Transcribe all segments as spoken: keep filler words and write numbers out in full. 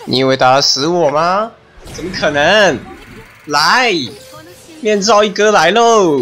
你以为打得死我吗？怎么可能？来，面罩一哥来喽！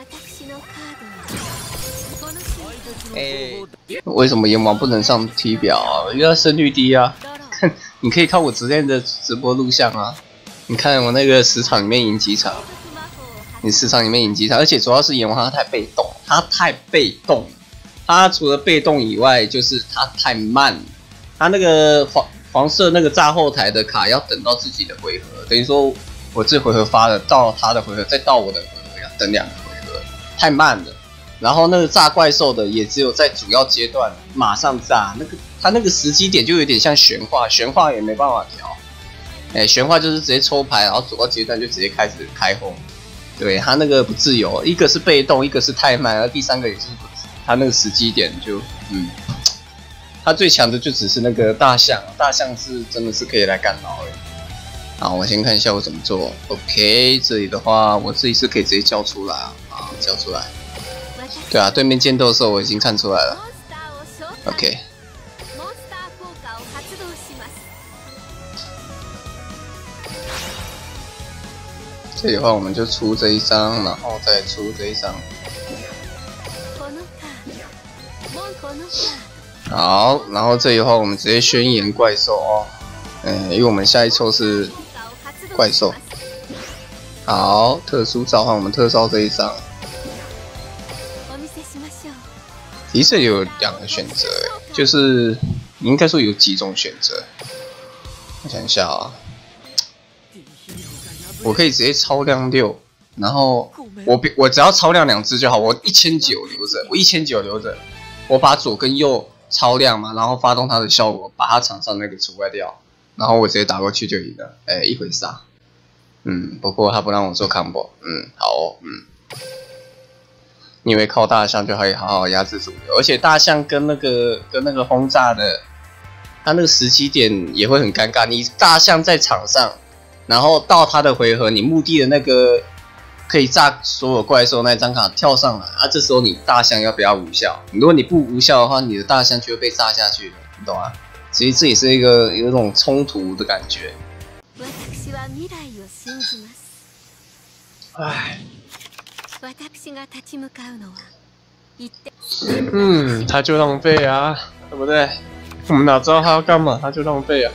哎、欸，为什么阎王不能上 T 表啊？因为他胜率低啊。看，你可以看我之前的直播录像啊。你看我那个十场里面赢几场？你十场里面赢几场？而且主要是阎王他太被动，他太被动。他除了被动以外，就是他太慢。他那个黄黄色那个炸后台的卡要等到自己的回合，等于说我这回合发了，到他的回合，再到我的回合要等两个回合，太慢了。然后那个炸怪兽的也只有在主要阶段马上炸，那个他那个时机点就有点像玄化，玄化也没办法调。哎，玄化就是直接抽牌，然后主要阶段就直接开始开轰。对他那个不自由，一个是被动，一个是太慢，然后第三个也是他那个时机点就嗯，他最强的就只是那个大象，大象是真的是可以来干扰的。好，我先看一下我怎么做。OK， 这里的话我自己是可以直接叫出来啊，啊，叫出来。对啊，对面剑斗的时候我已经看出来了。OK。这里的话，我们就出这一张，然后再出这一张。好，然后这里的话，我们直接宣言怪兽哦。嗯，因为我们下一抽是怪兽。好，特殊召唤，我们特召这一张。其实有两个选择，就是应该说有几种选择。我想一下啊。我可以直接超量六，然后我我只要超量两只就好，我一千九留着，我一千九留着，我把左跟右超量嘛，然后发动它的效果，把它场上那个除外掉，然后我直接打过去就赢了，哎、欸，一回杀。嗯，不过他不让我做 combo， 嗯，好哦，嗯，你以为靠大象就可以好好压制主流，而且大象跟那个跟那个轰炸的，他那个时机点也会很尴尬，你大象在场上。然后到他的回合，你墓地的那个可以炸所有怪兽那张卡跳上来啊，这时候你大象要不要无效？如果你不无效的话，你的大象就会被炸下去了，你懂吗？其实这也是一个有一种冲突的感觉。唉，嗯，他就浪费啊，对不对？我们哪知道他要干嘛，他就浪费啊。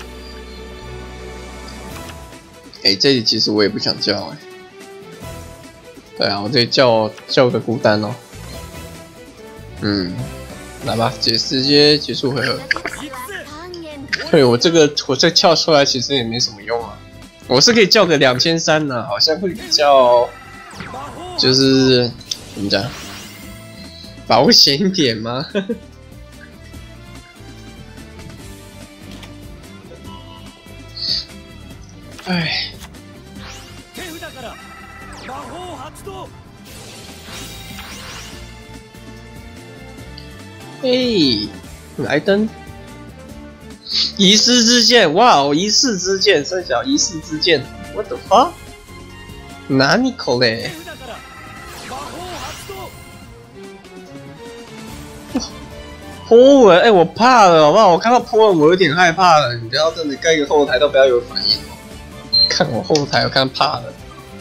哎、欸，这里其实我也不想叫哎、欸。对啊，我这里叫叫个孤单哦。嗯，来吧，直直接结束回合。对我这个我这叫出来其实也没什么用啊。我是可以叫个两千三呢，好像会比较就是怎么讲保险一点吗？唉。嘿，来登遗失之剑，哇哦，遗失之剑，三小遗失之剑 ，what the fuck？ 哪里口嘞？波纹，哎，我怕了，好不好？我看到波纹，我有点害怕了。你不要真的盖个后台都不要有反应哦。看我后台，我看怕了。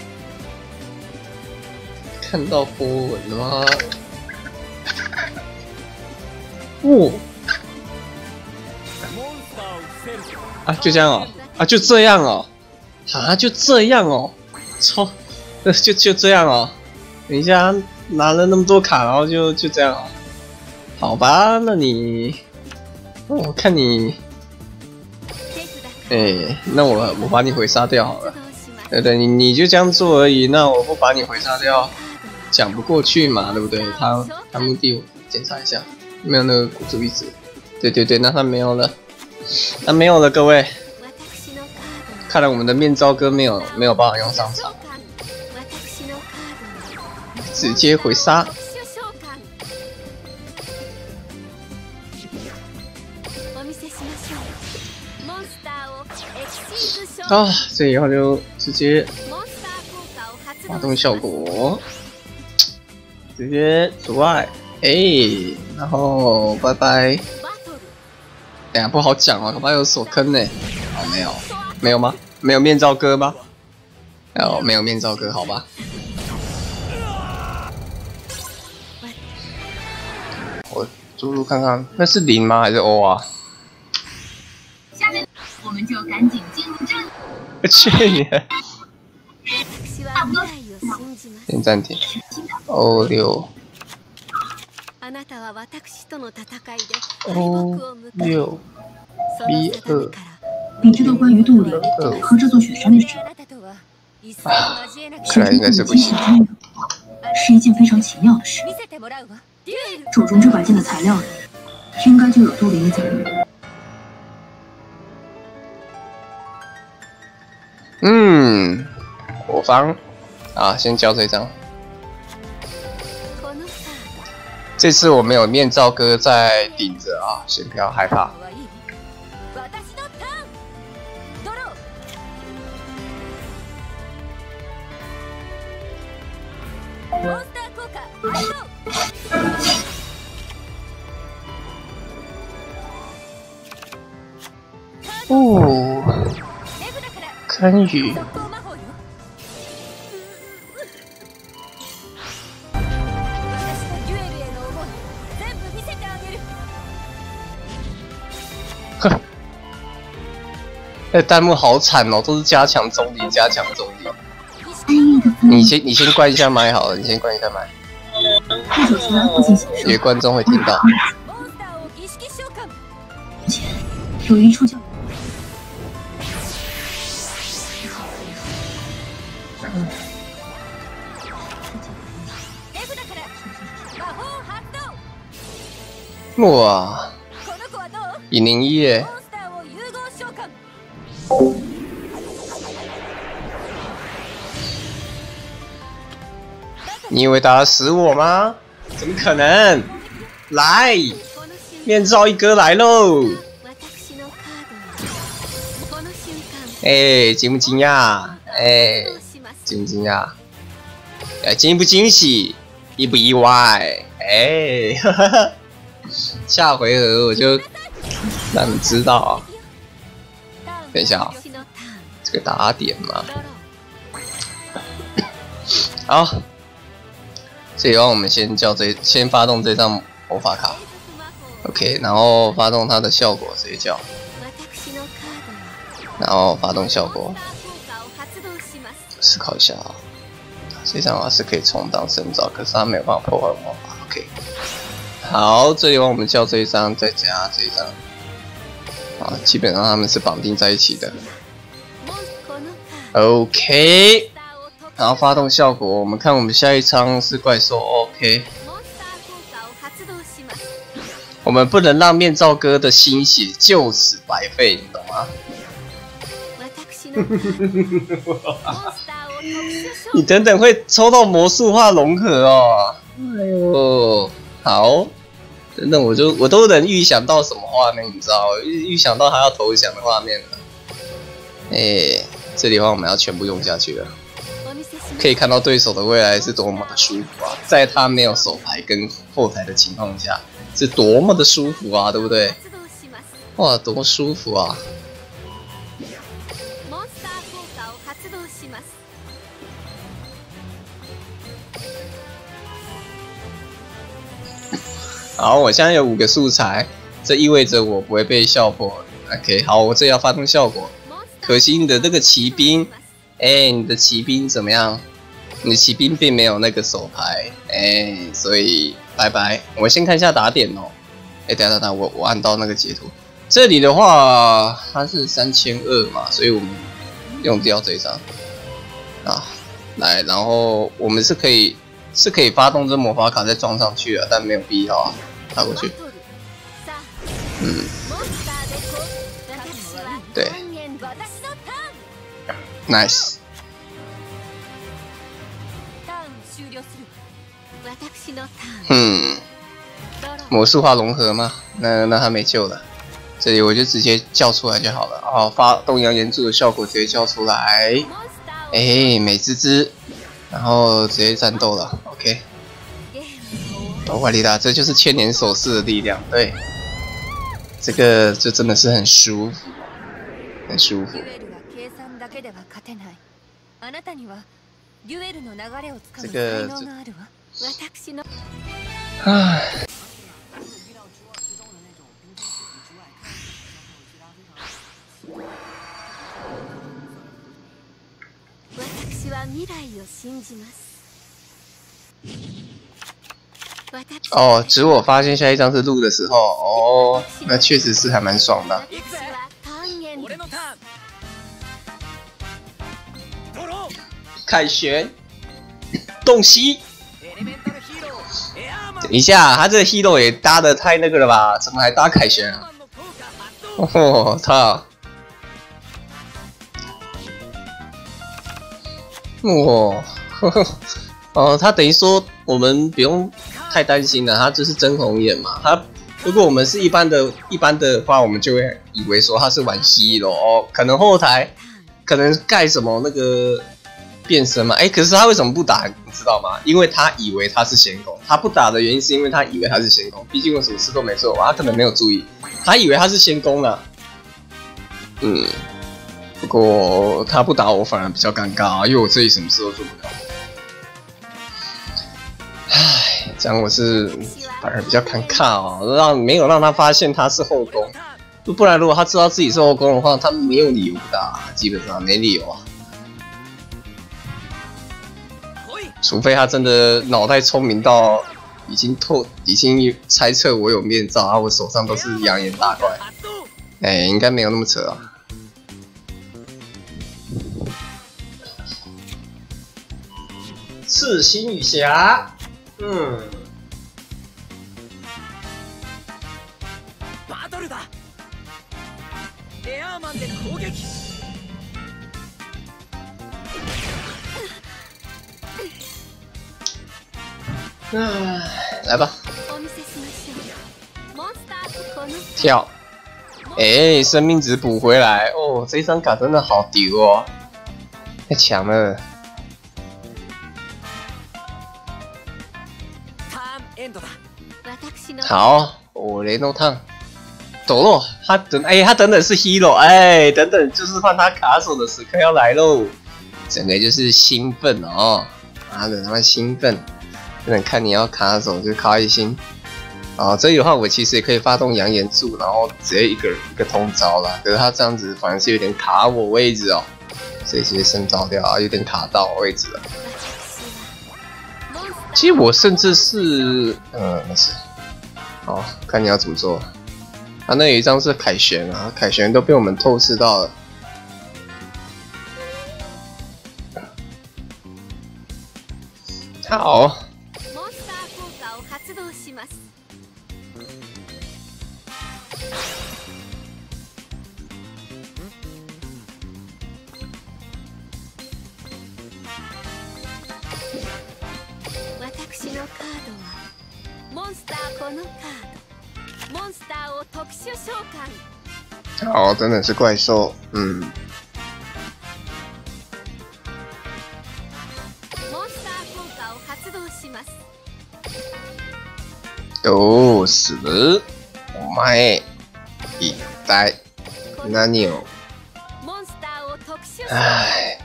看到波纹了吗？哦，啊，就这样哦，啊，就这样哦，啊，就这样哦，操，就就这样哦。等一下，拿了那么多卡，然后就就这样哦。好吧，那你，那我看你，哎、欸，那我我把你回杀掉好了。对对，你你就这样做而已，那我不把你回杀掉，讲不过去嘛，对不对？他他目的我检查一下。没有那个骨质一直，对对对，那他没有了，他没有了，各位。看来我们的面罩哥没有没有办法用上场，直接回杀。啊，这以后就直接发动效果，直接除外。哎，然后拜拜。 等下不好讲哦，恐怕有锁坑呢。哦，没有，没有吗？没有面罩哥吗？哦，没有面罩哥，好吧。我注入看看，那是零吗？还是 O 啊？ 下面我们就赶紧进入正。 去年。先暂停。O 六。O 六。B 二。 你知道关于杜林和这座雪山的事？ 啊，看来应该是不行。 是一件非常奇妙的事。手中这把剑的材料里，应该就有杜林的脚印。 嗯，我方啊，先交这张。这次我没有面罩哥在顶着啊，先不要害怕。哦，堪舆。哼，那弹幕好惨哦，都是加强中离，加强中离。你先，你先关一下麦好了，你先关一下麦。有些观众会听到。 有一处叫。 哇，一零一耶！你以为打得死我吗？怎么可能？来，面罩一哥来喽！哎、欸，惊不惊讶？哎、欸，惊不惊讶？哎、欸，惊不惊喜？意不意外？哎、欸，哈哈。下回合我就让你知道啊！等一下啊，这个打点嘛。好，这里让我们先叫这先发动这张魔法卡 ，OK， 然后发动它的效果直接叫，然后发动效果。思考一下啊，这张啊是可以充当深造，可是它没有办法破坏魔法 ，OK。好，这里我们叫这一张，再加这一张，啊，基本上他们是绑定在一起的。OK， 然后发动效果，我们看我们下一张是怪兽 ，OK。我们不能让面罩哥的心血就此白费，你懂吗？你等等会抽到魔术化融合哦。哎呦，好。等等，我就我都能预想到什么画面，你知道？预预想到他要投降的画面了。哎、欸，这里的话我们要全部用下去了。可以看到对手的未来是多么的舒服啊！在他没有手牌跟后台的情况下，是多么的舒服啊，对不对？哇，多舒服啊！好，我现在有五个素材，这意味着我不会被笑破。OK， 好，我这要发动效果。可惜你的这个骑兵，哎、欸，你的骑兵怎么样？你的骑兵并没有那个手牌，哎、欸，所以拜拜。我先看一下打点哦。哎、欸，等下等下，我我按到那个截图。这里的话，它是三千二嘛，所以我们用掉这一张啊。来，然后我们是可以是可以发动这魔法卡再撞上去啊，但没有必要啊。打过去，嗯，对 ，nice。嗯，魔术化融合吗？那那他没救了。这里我就直接叫出来就好了。哦，发动扬言柱的效果直接叫出来。哎、欸，美滋滋，然后直接战斗了。OK。哦，瓦利达，这就是千年手势的力量。对， 这个就真的是很舒服，很舒服。这个，唉。哦，只我发现下一张是录的时候，哦，那确实是还蛮爽的。凯旋，洞悉。等一下，他这个 hero 也搭的太那个了吧？怎么还搭凯旋啊？哦，操！哇，呵呵，哦，他等于说我们不用太担心了，他就是真红眼嘛。他如果我们是一般的、一般的话，我们就会以为说他是玩 hero 哦，可能后台可能盖什么那个变身嘛。哎，可是他为什么不打？你知道吗？因为他以为他是仙宫，他不打的原因是因为他以为他是仙宫。毕竟我什么事都没做，他可能没有注意，他以为他是仙宫了。嗯。不过他不打我反而比较尴尬、啊，因为我自己什么事都做不了。唉，这样我是反而比较尴尬哦，让没有让他发现他是后宫，不然如果他知道自己是后宫的话，他没有理由不打，基本上没理由啊。除非他真的脑袋聪明到已经透，已经猜测我有面罩啊，我手上都是养眼大怪，哎、欸，应该没有那么扯啊。赤心羽侠，嗯。唉，来吧，跳，哎、欸，生命值补回来哦，这张卡真的好丢哦，太强了。好，我雷诺烫，抖落，他等，哎、欸，他等等是 hero， 哎、欸，等等就是换他卡手的时刻要来喽，整个就是兴奋哦，妈的他妈兴奋，等等看你要卡手就开心，啊，这里的话我其实也可以发动扬言柱，然后直接一个一个通招啦，可是他这样子反而是有点卡我位置哦，所以直接先招掉啊，有点卡到我位置了。其实我甚至是，呃，没事。好，看你要怎么做。啊，那有一张是凯旋啊，凯旋都被我们透视到了。好。好，真的是怪兽，嗯。哦，死了！お前、一体、何を？唉，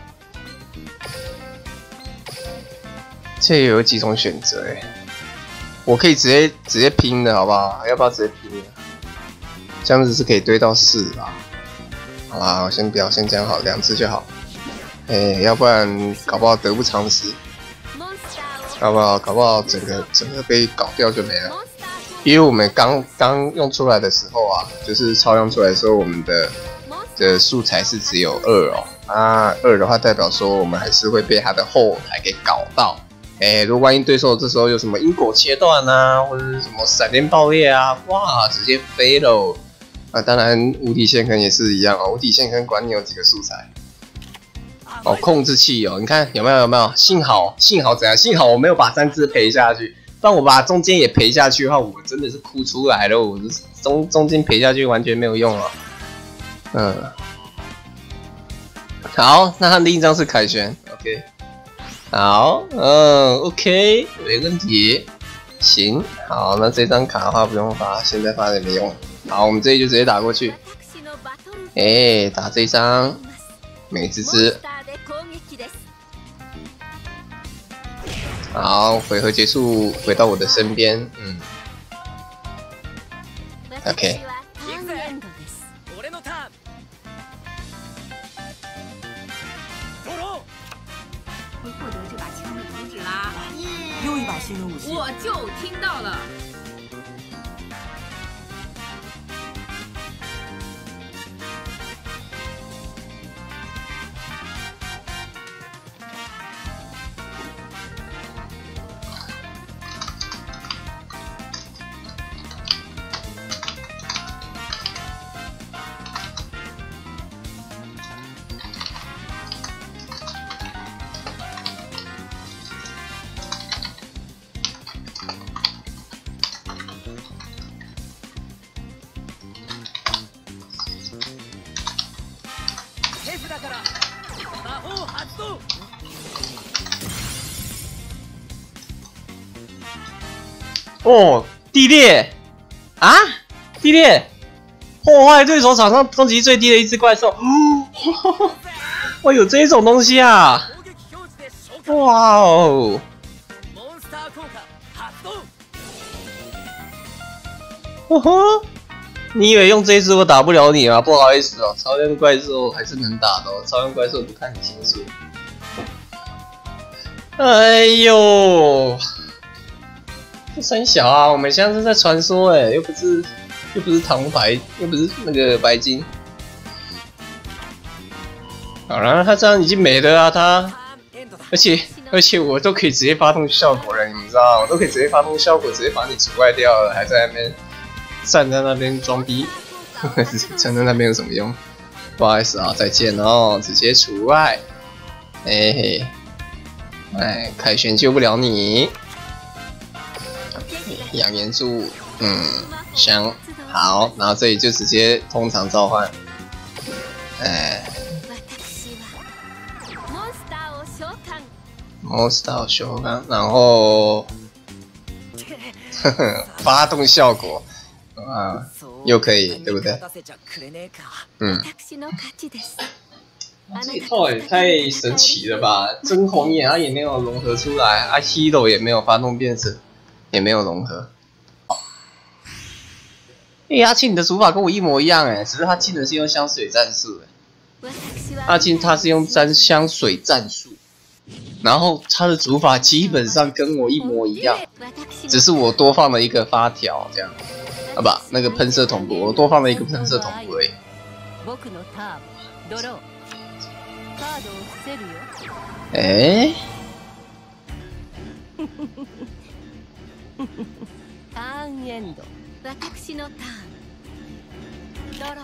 这有几种选择哎。我可以直接直接拼的好不好？要不要直接拼的？这样子是可以堆到四啦。好啦，我先不要，先这样好，两只就好。哎、欸，要不然搞不好得不偿失。搞不好搞不好整个整个被搞掉就没了。因为我们刚刚用出来的时候啊，就是超用出来的时候，我们的的素材是只有二哦。啊，二的话代表说我们还是会被他的后台给搞到。哎、欸，如果万一对手这时候有什么因果切断啊，或者是什么闪电爆裂啊，哇，直接飞喽！啊，当然无敌线坑也是一样哦，无敌线坑管你有几个素材。哦，控制器哦，你看有没有有没有？幸好幸好怎样？幸好我没有把三只赔下去，不然我把中间也赔下去的话，我真的是哭出来了。我中中间赔下去完全没有用了。嗯，好，那他另一张是凯旋 ，OK。好，嗯 ，OK， 没问题。行，好，那这张卡的话不用发，现在发也没用。 好，我们这里就直接打过去。哎、欸，打这一张，美滋滋。好，回合结束，回到我的身边。嗯 ，OK。 会获得这把枪的图纸啦！又一把新的武器，我就听到了。 哦，地裂啊！地裂，破坏对手场上攻击最低的一只怪兽。哦，哇，有这一种东西啊！哇哦！哦吼！你以为用这一只我打不了你吗？不好意思哦，超量怪兽还是能打的哦。超量怪兽不看你清楚。哎呦！ 三小啊，我们现在是在传说哎，又不是又不是唐白，又不是那个白金。好了，他这样已经没了啊，他，而且而且我都可以直接发动效果了，你们知道，我都可以直接发动效果，直接把你除外掉了，还在那边站在那边装逼，站在那边有什么用？不好意思啊，再见哦，直接除外。哎嘿，哎，凯旋救不了你。 养颜柱，嗯，香，好，然后这里就直接通常召唤，哎 ，Monster 修刚，然后，呵呵，发动效果，啊，又可以，对不对？嗯，这一套也太神奇了吧！真红眼它也没有融合出来，啊 ，Hero 也没有发动变身。 也没有融合。哎，阿庆，你的主法跟我一模一样哎，只是他进的是用香水战术哎。阿庆他是用沾香水战术，然后他的主法基本上跟我一模一样，只是我多放了一个发条这样。啊不，那个喷射同步，我多放了一个喷射同步而已。哎。 ターンエンド。私のターン。ドロ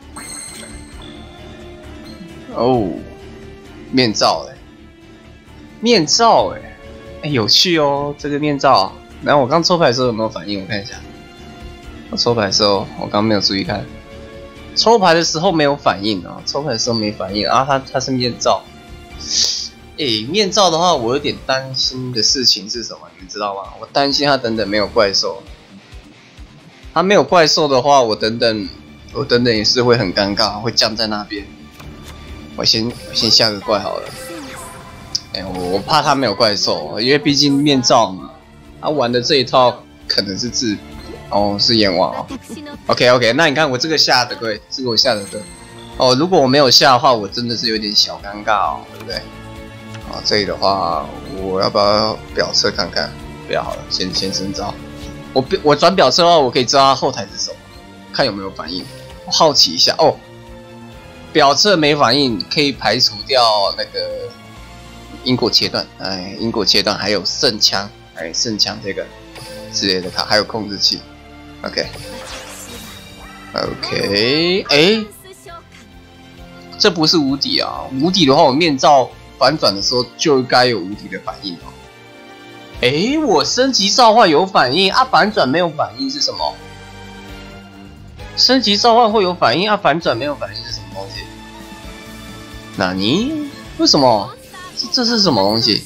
ー。 哦，面罩哎，面罩哎，哎有趣哦，这个面罩。然后我刚抽牌的时候有没有反应？我看一下。我抽牌的时候，我刚没有注意看。抽牌的时候没有反应啊，抽牌的时候没反应啊，它它是面罩。诶，面罩的话，我有点担心的事情是什么？你们知道吗？我担心它等等没有怪兽。它没有怪兽的话，我等等，我等等也是会很尴尬，会僵在那边。我先我先下个怪好了。哎，我我怕它没有怪兽，因为毕竟面罩嘛。他玩的这一套可能是自哦，是阎王哦。OK OK， 那你看我这个下的对，这个我下的对。哦，如果我没有下的话，我真的是有点小尴尬哦，对不对？ 啊，这里的话，我要不要表测看看？不要好了，先先深造。我我转表测的话，我可以知道他后台是什么，看有没有反应。我好奇一下哦，表测没反应，可以排除掉那个因果切断，哎，因果切断，还有圣枪，哎，圣枪这个之类的卡，还有控制器。OK，OK，、okay. okay. 哎，这不是无敌啊！无敌的话，我面罩。 反转的时候就该有无敌的反应哦。哎，我升级召唤有反应啊，反转没有反应是什么？升级召唤会有反应啊，反转没有反应是什么东西？纳尼？为什么？这这是什么东西？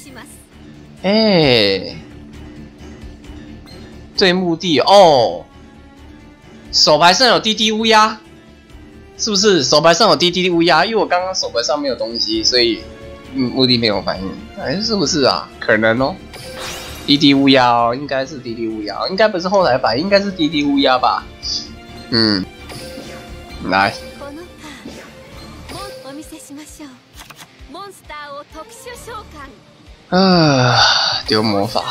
哎，对目的哦。 手牌上有滴滴乌鸦，是不是？手牌上有滴滴乌鸦，因为我刚刚手牌上没有东西，所以嗯，目的没有反应。哎，是不是啊？可能哦。滴滴乌鸦哦，应该是滴滴乌鸦，应该不是后台牌，应该是滴滴乌鸦吧？嗯，来。啊，丢魔法。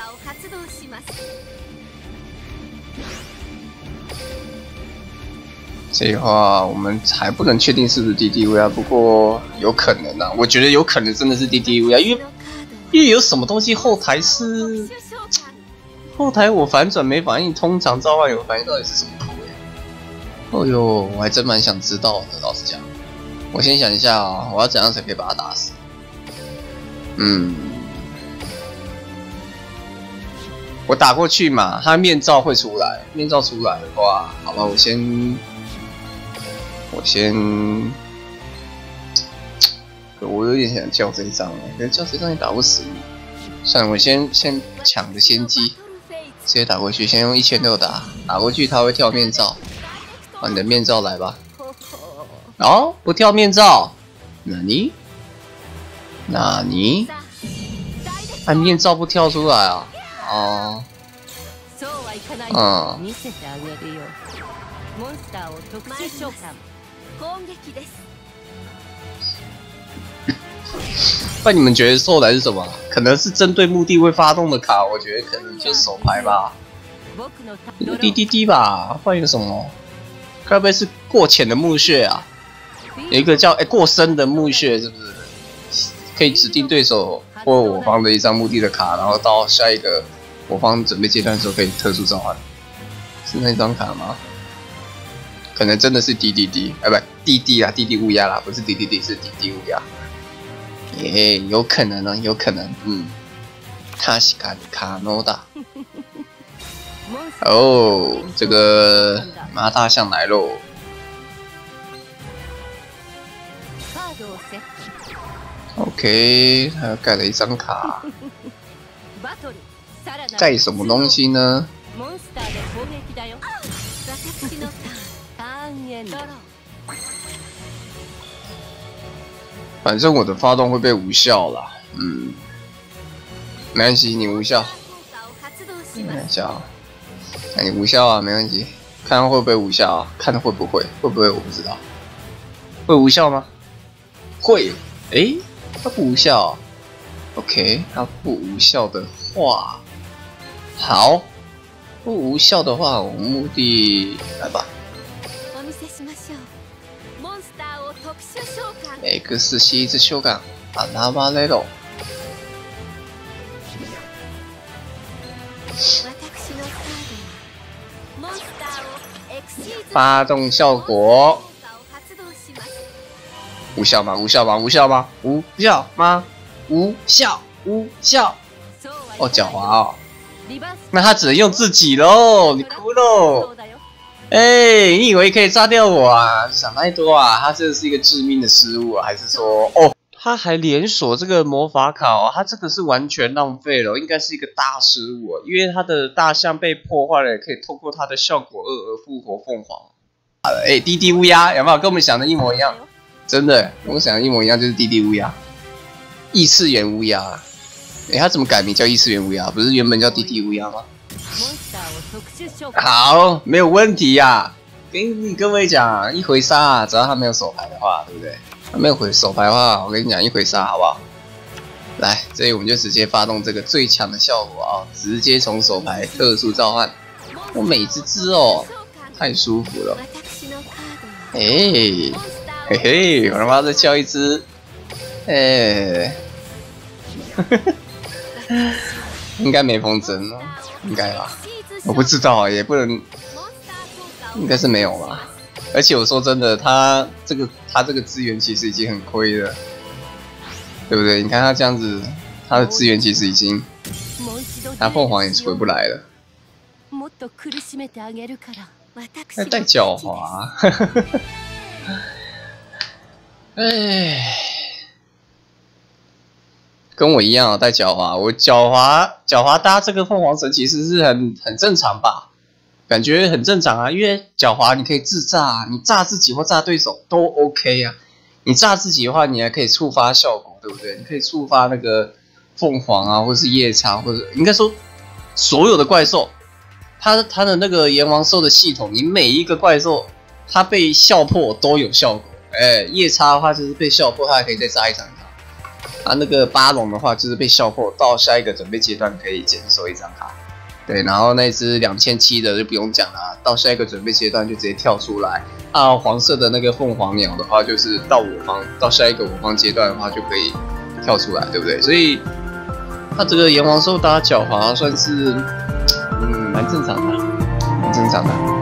这的话，我们还不能确定是不是滴滴乌鸦，不过有可能啊，我觉得有可能真的是滴滴乌鸦，因为因为有什么东西后台是后台我反转没反应，通常召唤有反应，到底是什么鬼？哦呦，我还真蛮想知道的，老实讲。我先想一下啊、哦，我要怎样才可以把他打死？嗯，我打过去嘛，他面罩会出来，面罩出来的话，好吧，我先，我先，我有点想叫这一张哎，可是叫这张也打不死你。算了，我先先抢个先机，直接打过去，先用一千六打，打过去他会跳面罩，把你的面罩来吧。哦，不跳面罩，哪里？哪里？啊，面罩不跳出来啊？哦，嗯。那你们觉得后台是什么？可能是针对目的会发动的卡，我觉得可能就是手牌吧，滴滴滴吧，换一个什么？该不会是过浅的墓穴啊？有一个叫哎、欸、过深的墓穴，是不是？可以指定对手或我方的一张目的的卡，然后到下一个我方准备阶段的时候可以特殊召唤，是那张卡吗？可能真的是滴滴滴，哎、欸、不滴滴啊，滴滴乌鸦啦，不是滴滴滴，是滴滴乌鸦。耶、欸，有可能呢，有可能，嗯。確かに可能だ。哦，这个马大象来喽。OK， 他又盖了一张卡，盖什么东西呢？反正我的发动会被无效啦，嗯，没关系，你无效，没关系啊，那你无效啊，没问题，看看会不会无效啊，看会不会，会不会我不知道，会无效吗？会，诶。它不无效 ，OK， 它不无效的话，好，不无效的话，我们目的来吧。X シーズ召喚、アナバレロ。发动效果。无效吗？无效吗？无效吗？无效吗？无效，无效。哦，狡猾哦。那他只能用自己喽，你哭喽。哎、欸，你以为可以炸掉我啊？想太多啊！他这是一个致命的失误啊，还是说，哦，他还连锁这个魔法卡哦，他这个是完全浪费了，应该是一个大失误啊，因为他的大象被破坏了，也可以透过他的效果二而复活凤凰。哎、欸，滴滴乌鸦有没有跟我们想的一模一样？真的，跟我想的一模一样，就是滴滴乌鸦，异次元乌鸦。哎、欸，他怎么改名叫异次元乌鸦？不是原本叫滴滴乌鸦吗？好，没有问题呀、啊。跟你各位讲，一回杀、啊，只要他没有手牌的话，对不对？他没有回手牌的话，我跟你讲，一回杀好不好？来，这里我们就直接发动这个最强的效果啊，直接从手牌特殊召唤。我美滋滋哦，太舒服了。哎、欸。嘿嘿，我他妈再叫一只，哎、欸，应该没风筝哦，应该吧？我不知道，也不能，应该是没有吧？而且我说真的，他这个他这个资源其实已经很亏了，对不对？你看他这样子，他的资源其实已经，他凤凰也回不来了，还带狡猾。哎，跟我一样啊，带狡猾。我狡猾，狡猾搭这个凤凰神其实是很很正常吧？ 感觉很正常啊，因为狡猾你可以自炸、啊，你炸自己或炸对手都 OK 啊。你炸自己的话，你还可以触发效果，对不对？你可以触发那个凤凰啊，或是夜叉，或者应该说所有的怪兽，它它的那个炎王兽的系统，你每一个怪兽它被笑破都有效果。哎，夜叉的话就是被笑破，它还可以再炸一张卡。啊，那个巴龙的话就是被笑破，到下一个准备阶段可以减收一张卡。对，然后那只两千七的就不用讲了，到下一个准备阶段就直接跳出来。啊，黄色的那个凤凰鸟的话，就是到我方到下一个我方阶段的话就可以跳出来，对不对？所以它这个炎王兽打狡猾算是嗯蛮正常的，蛮正常的。